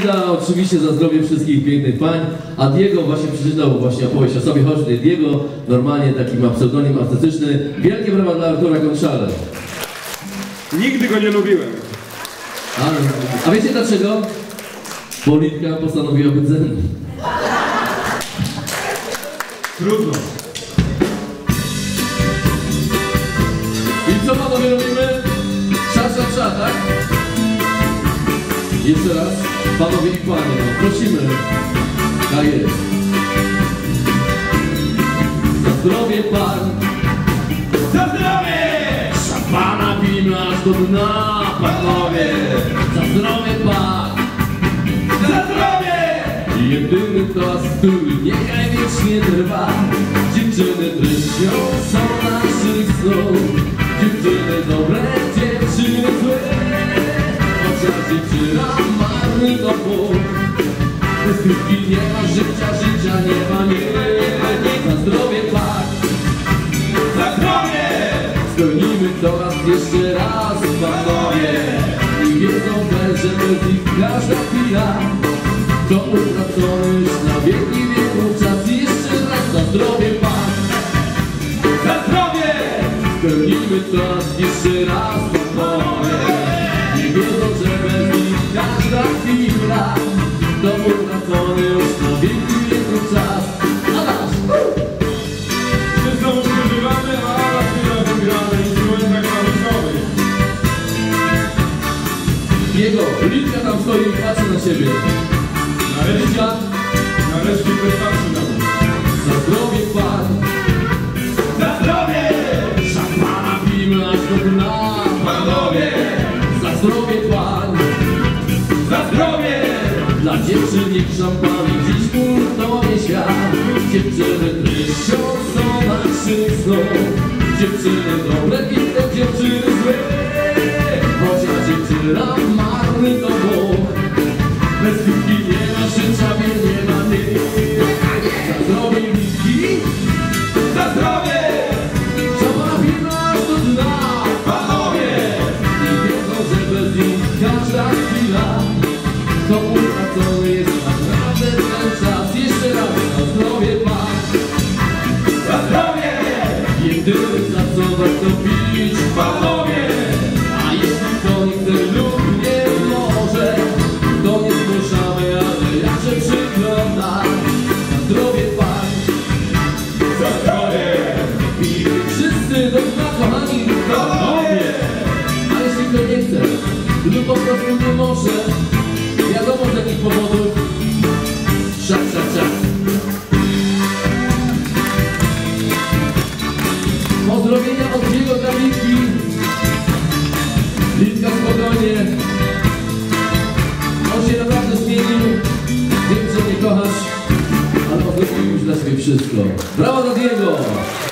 Oczywiście za zdrowie wszystkich pięknych pań, a Diego właśnie przeczytał opowieść o sobie, choć Diego normalnie taki ma pseudonim artystyczny. Wielkie brawa dla Artura Konczala. Nigdy go nie lubiłem. A wiecie dlaczego? Politka postanowiła być ze mną. Trudno. I co panowie robimy? Sza, tak? Jeszcze raz, panowie i panie, no, prosimy. Tak jest. Za zdrowie pań. Za zdrowie! Szampana pijmy aż do dna, panowie. Za zdrowie pań. Za zdrowie! Jedyny toast, który niechaj wiecznie trwa. Dziewczyny dreszczą są naszych snów. Dziewczyny dobre, dziewczyny złe. Chociaż dziewczyna marny to Bóg. Bez krówki nie ma życia, życia nie ma, nie. Za zdrowie pań. Za zdrowie! Spełnimy toast jeszcze raz, panowie. I wiedzą też, że bez nich każda chwila to utracony już na wieki wieków czas. I jeszcze raz za zdrowie pań. Za zdrowie! Spełnimy toast jeszcze raz, panowie. Nie wiedzą, że bez nich każda chwila to utracony już na wieki wieków czas. A nasz! Wszyscy są używamy, a chwila wygrana i człowiek klawiszowy. Jego Litka tam stoi i patrzy na siebie. Nareszcie ktoś patrzy na mnie. Za zdrowie pań. Za zdrowie! Szampana pijmy aż do dna, panowie. Za zdrowie pań. Za zdrowie! Dla dziewczyn niech szampany dziś hurtuje świat. Dziewczyny tryszczą są naszych snów. Dziewczyny dobre i te dziewczyny złe. Chociaż dziewczyna marny to Bóg. Bez piłki nie ma życia, nie ma nic. Za zdrowie Litki. Za zdrowie! Szampana pijmy aż do dna, panowie. I wiedzą, że bez nich każda chwila to utracony jest naprawdę ten czas. Jeszcze raz za zdrowie pań. Za zdrowie! Jedyny pracować to pić, panowie. A jeśli to nie chce lub nie może, to nie zmuszamy, ale jakże przykro nam. Za zdrowie pań. Za zdrowie! I wszyscy do dna, kochani, panowie. A jeśli kto nie chce lub po prostu nie może, wiadomo z jakich powodów. Szak. Pozdrowienia od Diego dla Litki. Litka spokojnie. On się naprawdę zmienił. Wiem, że nie kochasz, ale on zrobił już dla siebie wszystko. Brawo dla Diego!